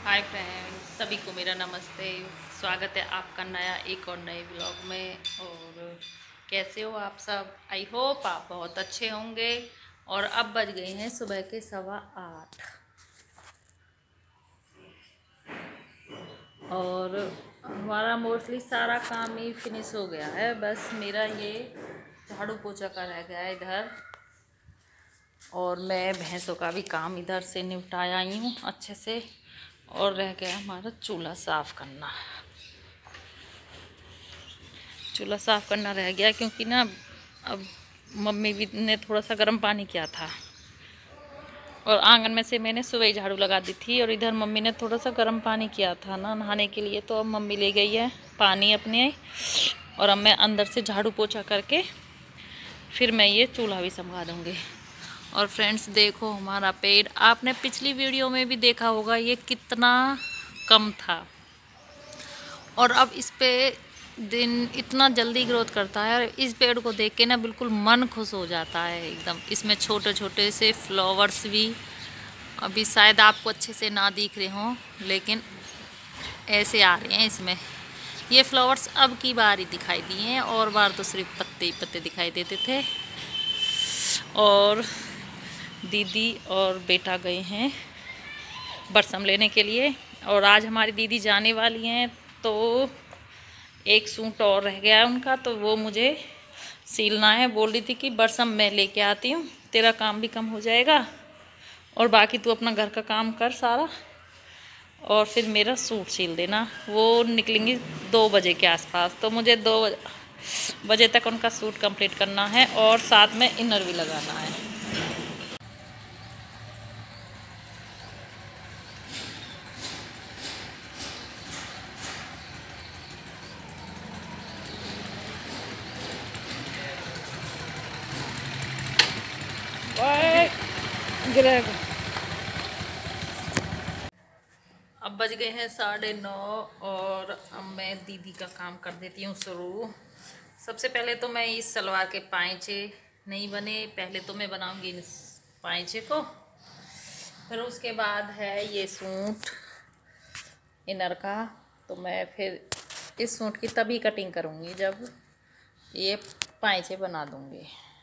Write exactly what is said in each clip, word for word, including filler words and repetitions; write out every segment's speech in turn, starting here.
Hi friends, सभी को मेरा नमस्ते। स्वागत है आपका नया एक और नए ब्लॉग में। और कैसे हो आप सब? आई होप आप बहुत अच्छे होंगे। और अब बज गए हैं सुबह के सवा आठ और हमारा मोस्टली सारा काम ही फिनिश हो गया है। बस मेरा ये झाड़ू पोछा का रह गया है इधर, और मैं भैंसों का भी काम इधर से निपटाया आई हूँ अच्छे से। और रह गया हमारा चूल्हा साफ़ करना। चूल्हा साफ़ करना रह गया क्योंकि ना अब मम्मी भी ने थोड़ा सा गर्म पानी किया था, और आंगन में से मैंने सुबह ही झाड़ू लगा दी थी, और इधर मम्मी ने थोड़ा सा गर्म पानी किया था ना नहाने के लिए। तो अब मम्मी ले गई है पानी अपने, और अब मैं अंदर से झाड़ू पोछा करके फिर मैं ये चूल्हा भी संभाल दूँगी। और फ्रेंड्स देखो, हमारा पेड़ आपने पिछली वीडियो में भी देखा होगा, ये कितना कम था, और अब इस पे दिन इतना जल्दी ग्रोथ करता है। इस पेड़ को देख के ना बिल्कुल मन खुश हो जाता है एकदम। इसमें छोटे छोटे से फ्लावर्स भी अभी शायद आपको अच्छे से ना दिख रहे हों, लेकिन ऐसे आ रहे हैं इसमें। ये फ्लावर्स अब की बार ही दिखाई दिए हैं, और बार तो सिर्फ पत्ते ही पत्ते दिखाई देते थे। और दीदी और बेटा गए हैं बरसम लेने के लिए, और आज हमारी दीदी जाने वाली हैं। तो एक सूट और रह गया है उनका, तो वो मुझे सिलना है। बोल रही थी कि बरसम मैं लेके आती हूँ, तेरा काम भी कम हो जाएगा, और बाकी तू अपना घर का काम कर सारा, और फिर मेरा सूट सिल देना। वो निकलेंगी दो बजे के आसपास, तो मुझे दो बजे तक उनका सूट कंप्लीट करना है, और साथ में इनर भी लगाना है। गिरेगा। अब बज गए हैं साढ़े नौ, और अब मैं दीदी का काम कर देती हूँ शुरू। सबसे पहले तो मैं इस सलवार के पाइचे नहीं बने, पहले तो मैं बनाऊंगी इस पाइचे को, फिर उसके बाद है ये सूट इनर का। तो मैं फिर इस सूट की तभी कटिंग करूँगी जब ये पाइचे बना दूँगी।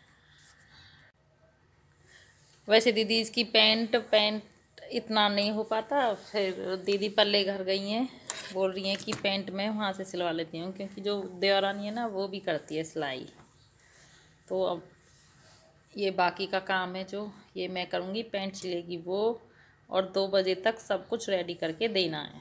वैसे दीदी इसकी पैंट पैंट इतना नहीं हो पाता, फिर दीदी पल्ले घर गई हैं, बोल रही हैं कि पैंट मैं वहाँ से सिलवा लेती हूँ, क्योंकि जो देवरानी है ना वो भी करती है सिलाई। तो अब ये बाकी का काम है जो ये मैं करूँगी, पैंट सिलेगी वो, और दो बजे तक सब कुछ रेडी करके देना है।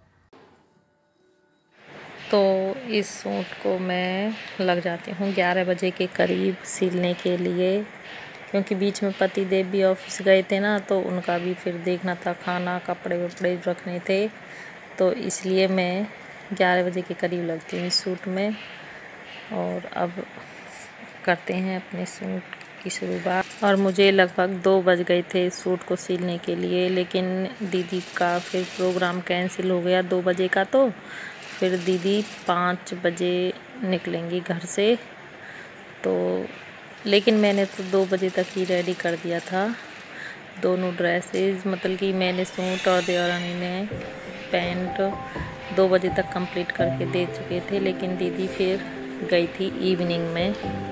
तो इस सूट को मैं लग जाती हूँ ग्यारह बजे के करीब सिलने के लिए, क्योंकि बीच में पति देव भी ऑफिस गए थे ना, तो उनका भी फिर देखना था, खाना कपड़े वपड़े रखने थे। तो इसलिए मैं ग्यारह बजे के करीब लगती हूँ इस सूट में। और अब करते हैं अपने सूट की शुरुआत। और मुझे लगभग दो बज गए थे इस सूट को सिलने के लिए, लेकिन दीदी का फिर प्रोग्राम कैंसिल हो गया दो बजे का। तो फिर दीदी पाँच बजे निकलेंगी घर से। तो लेकिन मैंने तो दो बजे तक ही रेडी कर दिया था दोनों ड्रेसेस, मतलब कि मैंने सूट और देवरानी ने पैंट दो बजे तक कंप्लीट करके दे चुके थे। लेकिन दीदी फिर गई थी इवनिंग में।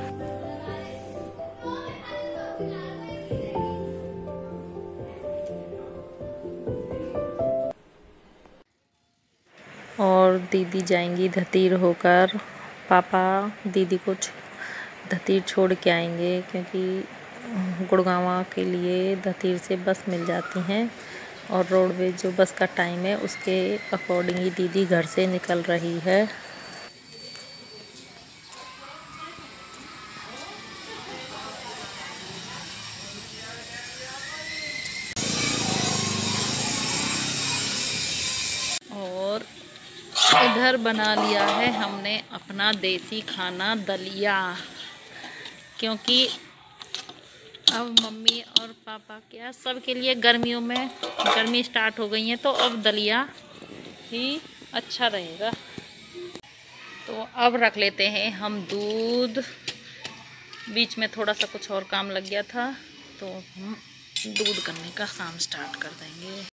और दीदी जाएंगी धतीर होकर, पापा दीदी को धतीर छोड़ के आएंगे, क्योंकि गुड़गांव के लिए धतीर से बस मिल जाती हैं, और रोडवेज जो बस का टाइम है उसके अकॉर्डिंग ही दीदी घर से निकल रही है। और इधर बना लिया है हमने अपना देसी खाना दलिया, क्योंकि अब मम्मी और पापा क्या सबके लिए गर्मियों में गर्मी स्टार्ट हो गई है, तो अब दलिया ही अच्छा रहेगा। तो अब रख लेते हैं हम दूध। बीच में थोड़ा सा कुछ और काम लग गया था, तो हम दूध करने का काम स्टार्ट कर देंगे।